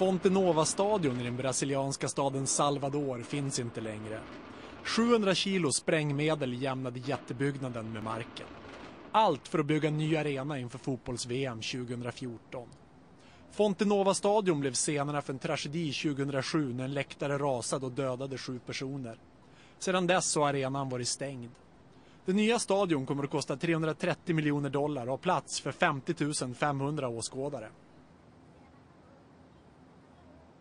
Fonte Nova-stadion i den brasilianska staden Salvador finns inte längre. 700 kilo sprängmedel jämnade jättebyggnaden med marken. Allt för att bygga en ny arena inför fotbolls-VM 2014. Fonte Nova-stadion blev senare för en tragedi 2007 när en läktare rasade och dödade 7 personer. Sedan dess har arenan varit stängd. Den nya stadion kommer att kosta $330 miljoner och ha plats för 50 500 åskådare.